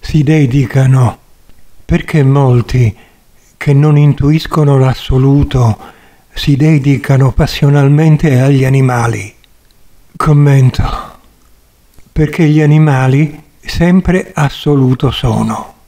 si dedicano, perché molti che non intuiscono l'assoluto si dedicano passionalmente agli animali. Commento: perché gli animali sempre assoluto sono.